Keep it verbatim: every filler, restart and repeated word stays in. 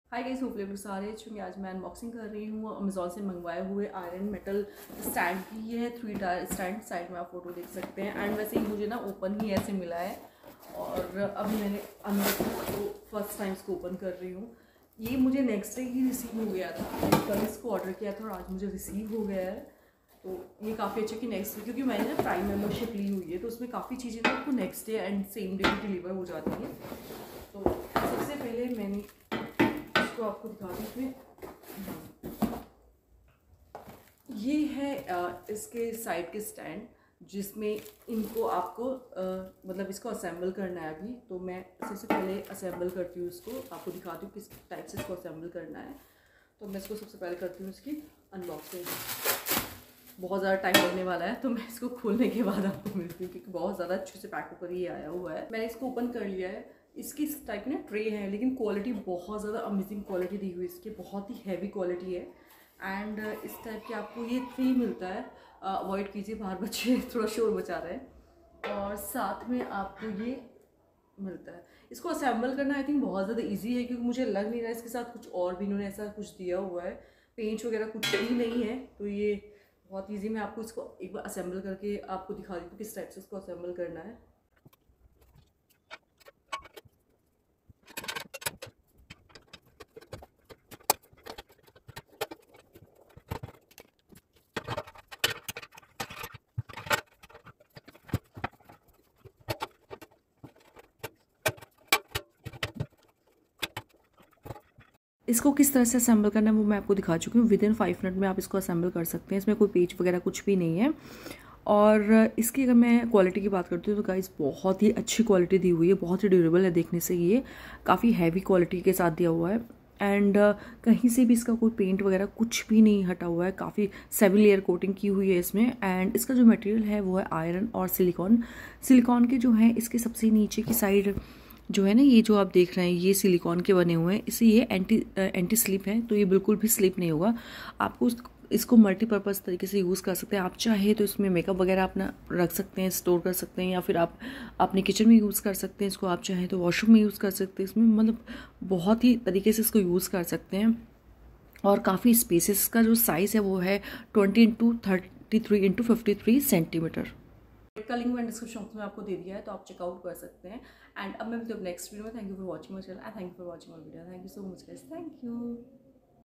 Hi guys, hope labour सारे चूँकि आज मैं अनबॉक्सिंग कर रही हूँ अमेज़ॉन से मंगवाए हुए आयरन मेटल स्टैंड की। ये है थ्री टायर स्टैंड, साइड में आप फोटो देख सकते हैं। एंड वैसे ही मुझे ना ओपन ही ऐसे मिला है और अभी मैंने अंदर तो फर्स्ट टाइम इसको ओपन कर रही हूँ। ये मुझे नेक्स्ट डे ही रिसीव हो गया था, कल इसको ऑर्डर किया था और आज मुझे रिसीव हो गया है। तो ये काफ़ी अच्छा कि नेक्स्ट डे, क्योंकि मैंने ना प्राइम मेम्बरशिप ली हुई है तो उसमें काफ़ी चीज़ें ना आपको next day and same day deliver हो जाती हैं। तो सबसे पहले मैंने तो आपको दिखा दी, ये है आ, इसके साइड के स्टैंड जिसमें इनको आपको आ, मतलब इसको असेंबल करना है। अभी तो मैं सबसे पहले असेंबल करती हूँ इसको, आपको दिखाती हूँ किस टाइप से इसको असेंबल करना है। तो मैं इसको सबसे पहले करती हूँ इसकी अनबॉक्सिंग। बहुत ज़्यादा टाइम लगने वाला है तो मैं इसको खोलने के बाद आपको मिलती हूँ, क्योंकि बहुत ज़्यादा अच्छे से पैक होकर ये आया हुआ है। मैंने इसको ओपन कर लिया है। इसकी इस टाइप की ना ट्रे है, लेकिन क्वालिटी बहुत ज़्यादा अमेजिंग क्वालिटी दी हुई है इसकी, बहुत ही हैवी क्वालिटी है। एंड इस टाइप के आपको ये ट्रे मिलता है। अवॉइड कीजिए, बाहर बच्चे थोड़ा शोर मचा रहे हैं। और साथ में आपको ये मिलता है। इसको असेंबल करना आई थिंक बहुत ज़्यादा इजी है, क्योंकि मुझे लग नहीं रहा है इसके साथ कुछ और भी इन्होंने ऐसा कुछ दिया हुआ है। पेंच वगैरह कुछ भी नहीं है, तो ये बहुत इजी। मैं आपको इसको एक बार असेंबल करके आपको दिखा देती हूँ किस टाइप से इसको असेंबल करना है। इसको किस तरह से असेंबल करना है वो मैं आपको दिखा चुकी हूँ। विद इन फाइव मिनट में आप इसको असेंबल कर सकते हैं। इसमें कोई पेच वगैरह कुछ भी नहीं है। और इसकी अगर मैं क्वालिटी की बात करती हूँ तो गाइस बहुत ही अच्छी क्वालिटी दी हुई है, बहुत ही ड्यूरेबल है। देखने से ये काफ़ी हैवी क्वालिटी के साथ दिया हुआ है। एंड uh, कहीं से भी इसका कोई पेंट वगैरह कुछ भी नहीं हटा हुआ है। काफ़ी सेवन लेयर कोटिंग की हुई है इसमें। एंड इसका जो मटेरियल है वो है आयरन और सिलिकॉन। सिलिकॉन के जो है इसके सबसे नीचे की साइड जो है ना, ये जो आप देख रहे हैं ये सिलिकॉन के बने हुए हैं। इसे ये एंटी एंटी स्लिप है, तो ये बिल्कुल भी स्लिप नहीं होगा। आपको उस, इसको मल्टीपर्पज़ तरीके से यूज़ कर सकते हैं। आप चाहे तो इसमें मेकअप वगैरह अपना रख सकते हैं, स्टोर कर सकते हैं, या फिर आप अपने किचन में यूज़ कर सकते हैं इसको। आप चाहे तो वॉशरूम में यूज़ कर सकते हैं इसमें, मतलब बहुत ही तरीके से इसको यूज़ कर सकते हैं। और काफ़ी स्पेसेस का जो साइज़ है वो है twenty into thirty three into fifty three centimetre. का लिंक मैंने डिस्क्रिप्शन बॉक्स में आपको दे दिया है, तो आप चेकआउट कर सकते हैं। एंड अब मैं मिलती हूँ नेक्स्ट वीडियो में। Thank you for watching my channel and thank you for watching my video. Thank you so much guys, thank you.